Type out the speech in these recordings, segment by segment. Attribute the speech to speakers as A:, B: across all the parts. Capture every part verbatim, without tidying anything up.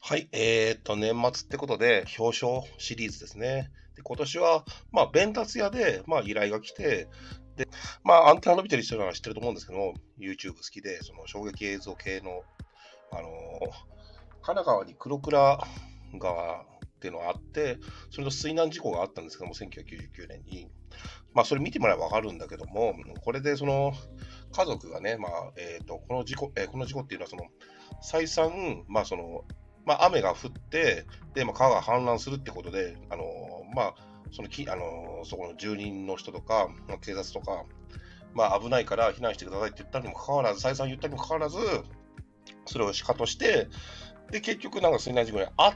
A: はい、えーっと、年末ってことで、表彰シリーズですね。で、今年は、まあ、弁達屋で、まあ、依頼が来て、で、まあ、アンテナ伸びてる人なら知ってると思うんですけども、YouTube 好きで、その衝撃映像系の、あのー神奈川に黒倉川っていうのがあって、それの水難事故があったんですけども、せんきゅうひゃくきゅうじゅうきゅうねんに。まあ、それ見てもらえばわかるんだけども、これでその、家族がね、まあ、えーっと、この事故、えーこの事故っていうのは、その、再三、まあ、その、まあ、雨が降って、で、まあ、川が氾濫するってことで、あのーまあ、そのき、あのーそこの住人の人とか、まあ警察とか、まあ、危ないから避難してくださいって言ったにもかかわらず、再三言ったにもかかわらず、それをシカとして、で、結局、なんか水難事故にあって、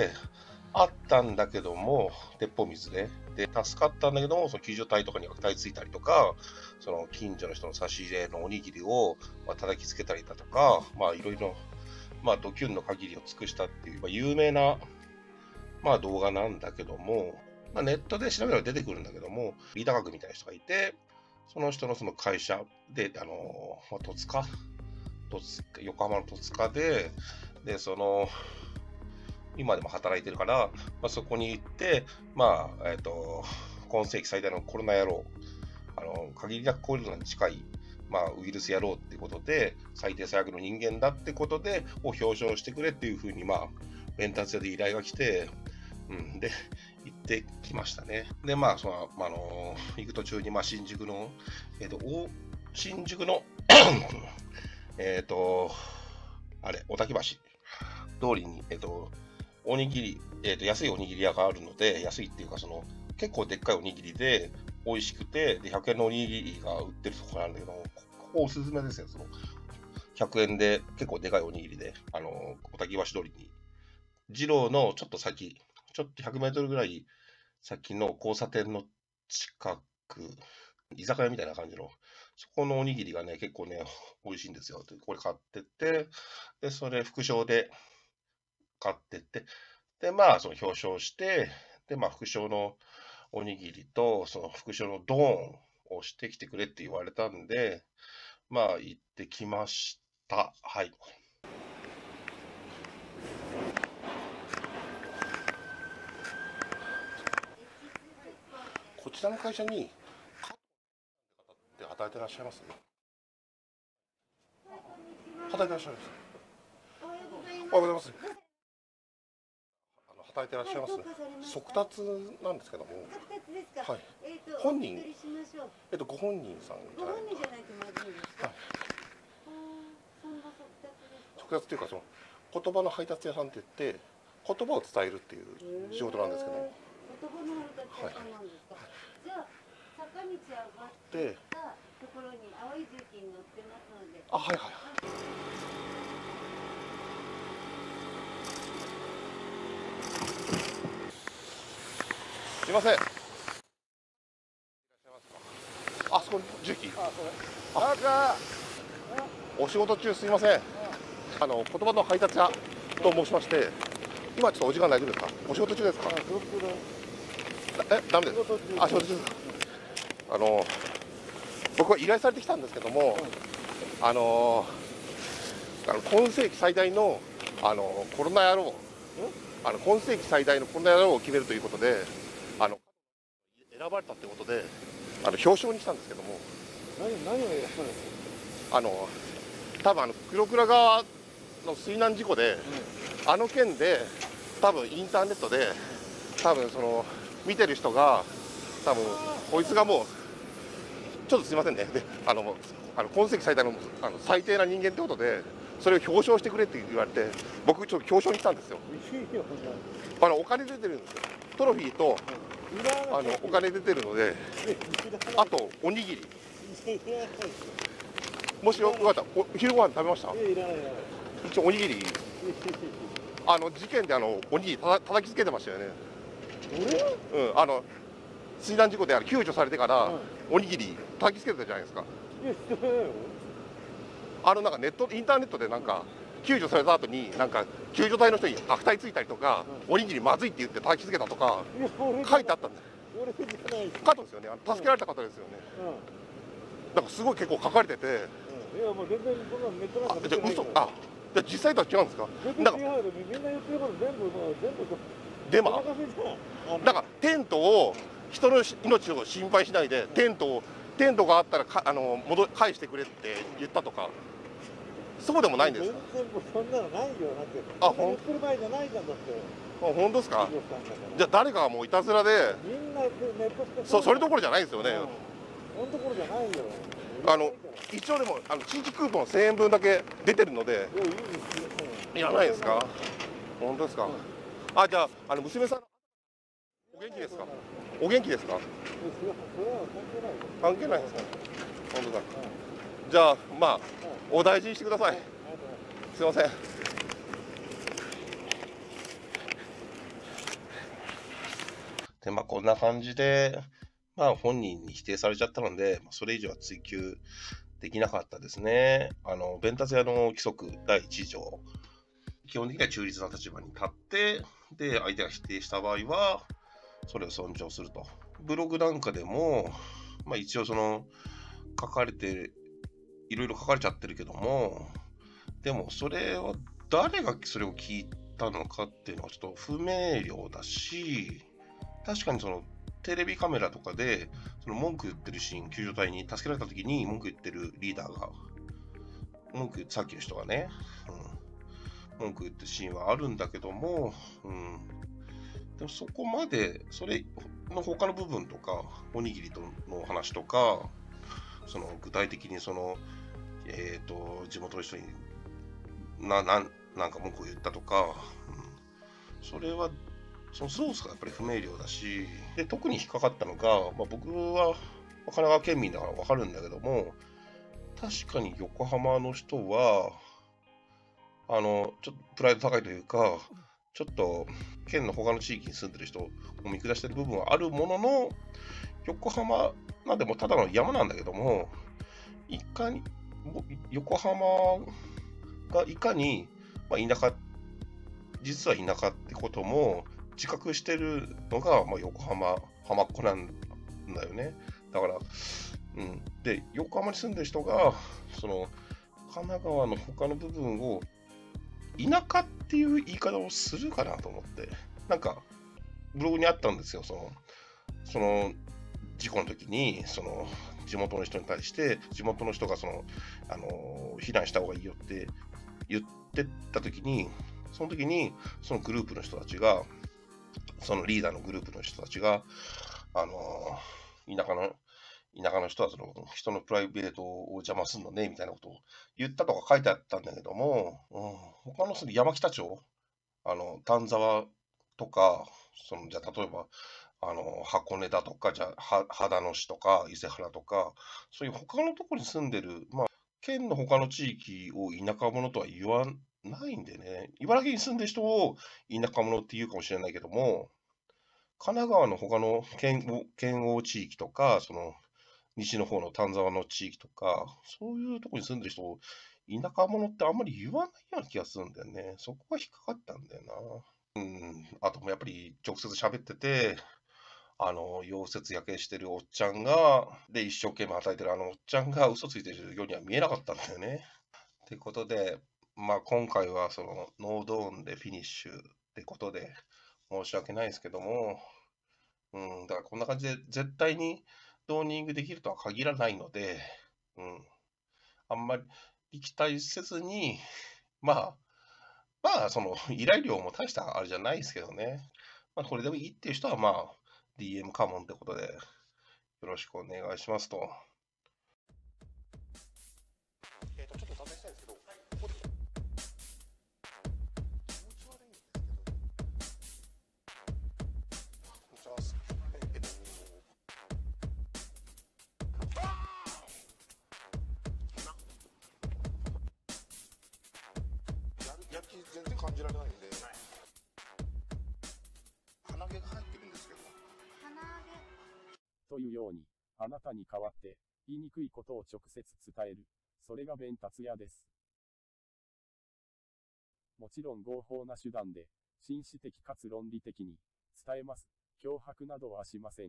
A: あったんだけども、鉄砲水で、で、助かったんだけども、その救助隊とかに悪態ついたりとか、その近所の人の差し入れのおにぎりを、まあ、叩きつけたりだとか、まあ、いろいろ、まあ、ドキュンの限りを尽くしたっていう、まあ、有名な、まあ、動画なんだけども、まあ、ネットで調べれば出てくるんだけども、リーダー格みたいな人がいて、その人のその会社で、あの、まあ、戸塚、戸塚横浜の戸塚で、で、その、今でも働いてるから、まあ、そこに行って、まあ、えっ、ー、と、今世紀最大のコロナ野郎、あの、限りなくコロナに近い、まあ、ウイルス野郎ってことで、最低最悪の人間だってことで、を表彰してくれっていうふうに、まあ、弁達屋で依頼が来て、うん、で、行ってきましたね。で、まあ、その、あの、行く途中に、まあ、新宿の、えっ、ー、と、新宿のえっと、あれ、小滝橋通りに、えっ、ー、と、おにぎり、えっ、ー、と、安いおにぎり屋があるので、安いっていうか、その、結構でっかいおにぎりで、美味しくて、で、ひゃくえんのおにぎりが売ってるところなんだけど、ここおすすめですよ、その、ひゃくえんで結構でかいおにぎりで、あの、小滝橋通りに、二郎のちょっと先、ちょっとひゃくメートルぐらい先の交差点の近く、居酒屋みたいな感じの、そこのおにぎりがね、結構ね、美味しいんですよ。でこれ買ってって、で、それ副賞で買ってって、で、まあ、その表彰して、で、まあ、副賞のおにぎりと、その副賞のドーンをしてきてくれって言われたんで、まあ、行ってきました。はい。こちらの会社に、カットって働いてらっしゃいます？働いてらっしゃいます。おはようございます。あの働いてらっしゃいます。速達なんですけども。
B: 速達ですか。
A: はい。
B: えっと、
A: 本人、えっと、ご本人さんじゃない。
B: ご本人じゃないとまずいんですか。
A: はい。
B: そんな速達ですか。
A: 速達っていうか、その言葉の配達屋さんって言って、言葉を伝えるっていう仕事なんですけども。
B: 言葉の配達屋さんなんですか。はい、じゃあ、坂道上がってたところに青い重機に乗ってますので。
A: あ、はいはいはい。すいません。いらっしゃいますか。あそこ重機。あ、それ。あ、か。お仕事中すいません。あの言葉の配達屋と申しまして、今ちょっとお時間大丈夫ですか。お仕事中ですか。え、ダメです。あ、仕事中ですか。あの僕は依頼されてきたんですけども、あのあの今世紀最大のあのコロナ野郎、あの今世紀最大のコロナ野郎を決めるということで、あの選ばれたということで、あの表彰に来たんですけども、
C: 何何を選ばれたんです
A: か。あの多分あの黒倉川の水難事故で、うん、あの件で多分インターネットで多分その見てる人が多分こいつがもうちょっとすいませんね、であのあの今世紀最大の、あの最低な人間ってことでそれを表彰してくれって言われて、僕ちょっと表彰に来たんですよ。あのお金出てるんですよ。トロフィーとあのお金出てるので、あとおにぎり。もしよかったらお昼ご飯食べました？一応おにぎり。あの事件であのおにぎりたた叩きつけてましたよね。うん、あの水難事故であの救助されてから、うん、おにぎり叩きつけてたじゃないですか。あのなんかネットインターネットでなんか救助された後になんか救助隊の人に悪態ついたりとか、うん、おにぎりまずいって言って叩きつけたとか書いてあったんです。加藤ですよね。あの助けられた方ですよね。うん、なんかすごい結構書かれてて。いやもう全然そんなネットなんか見てないから。あ、 じゃ実際とは違うんですか？
C: 全然違うよ。みんな言ってること全部もう全部
A: デマ。
C: お任せじゃん。
A: だからテントを人の命を心配しないでテントをテントがあったらかあの戻返してくれって言ったとか、そうでもないんですか？
C: 全然もうそんなのないよ。だって
A: あ、
C: そんな言ってる場合じゃないじゃん。だって
A: あ、本当ですか？
C: 企業さんだから
A: じゃあ誰かがもういたずらで、
C: みんなネットして
A: そそれどころじゃないですよね。
C: そんなところじゃないよ。
A: あの一応でもあの地域クーポンせんえんぶんだけ出てるので、
C: いやいいですよ。
A: いらないですか？本当ですか？あ、じゃああの娘さんお元気ですか？お元気ですか？
C: それは
A: 関係ないですか？本当だ。じゃあまあお大事にしてください。すいません。でまあこんな感じで、まあ本人に否定されちゃったので、それ以上は追及できなかったですね。あの弁達屋の規則だいいち条、基本的には中立な立場に立って、で相手が否定した場合はそれを尊重すると。ブログなんかでも、まあ、一応その書かれていろいろ書かれちゃってるけども、でもそれは誰がそれを聞いたのかっていうのはちょっと不明瞭だし、確かにそのテレビカメラとかでその文句言ってるシーン、救助隊に助けられた時に文句言ってるリーダーが文句さっきの人がね、うん、文句言ってるシーンはあるんだけども、うん、でもそこまでそれの他の部分とかおにぎりとの話とか、その具体的にそのえっと地元の人になななんか文句を言ったとか、うん、それはそのソースがやっぱり不明瞭だし、で特に引っかかったのが、まあ、僕は神奈川県民だから分かるんだけども、確かに横浜の人はあのちょっとプライド高いというか、ちょっと県の他の地域に住んでる人を見下してる部分はあるものの、横浜なんでもただの山なんだけども、いかに横浜がいかに、まあ、田舎実は田舎ってことも自覚してるのが、まあ、横浜浜っ子なんだよね。だから、うん、で横浜に住んでる人がその神奈川の他の部分を田舎っていう言い方をするかなと思って、なんかブログにあったんですよ。そのその事故の時にその地元の人に対して地元の人がそのあの避難した方がいいよって言ってた時に、その時にそのグループの人たちが、そのリーダーのグループの人たちが、あの田舎の田舎の人はその人のプライベートを邪魔するのねみたいなことを言ったとか書いてあったんだけども、うん、他のその山北町、あの丹沢とか、そのじゃあ例えばあの箱根だとか、じゃあ秦野市とか伊勢原とか、そういう他のところに住んでる、まあ、県の他の地域を田舎者とは言わないんでね、茨城に住んでる人を田舎者って言うかもしれないけども、神奈川の他の県県央地域とか、その西の方の丹沢の地域とか、そういうところに住んでる人を田舎者ってあんまり言わないような気がするんだよね。そこが引っかかったんだよな。うん、あともやっぱり直接喋ってて、あの溶接焼けしてるおっちゃんが、で一生懸命働いてるあのおっちゃんが嘘ついてるようには見えなかったんだよね。ということで、まあ今回はそのノードーンでフィニッシュってことで申し訳ないですけども、うん、だからこんな感じで絶対にドーニングできるとは限らないので、うん、あんまり期待せずに、まあ、まあ、その依頼料も大したあれじゃないですけどね。まあ、これでもいいっていう人は、まあ、ディーエム カモンってことで、よろしくお願いしますと。えっと、ちょっと試したいんですけど、ここで気持ち悪いんですけど。じゃあ、えっと、やる気全然感じられないんで、鼻毛が入ってるんですけど。
D: というように、あなたに代わって言いにくいことを直接伝える。それが弁達屋です。もちろん合法な手段で、紳士的かつ論理的に伝えます。脅迫などはしません。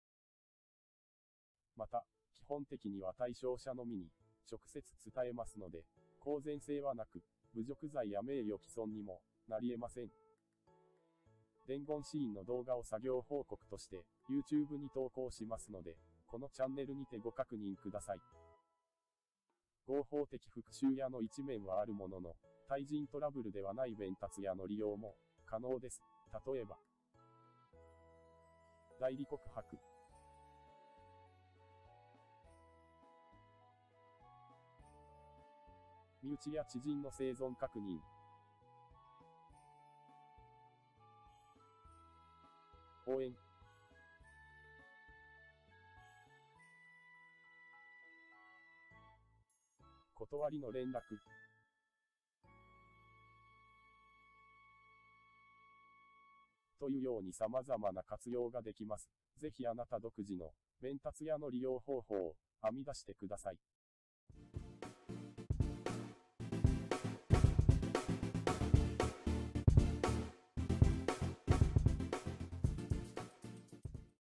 D: また、基本的には対象者のみに直接伝えますので、公然性はなく、 侮辱罪や名誉毀損にもなり得ません。伝言シーンの動画を作業報告として YouTube に投稿しますので、このチャンネルにてご確認ください。合法的復讐屋の一面はあるものの、対人トラブルではない弁達屋の利用も可能です。例えば、代理告白、身内や知人の生存確認、応援、断りの連絡、というように様々な活用ができます。ぜひあなた独自の弁達屋の利用方法を編み出してください。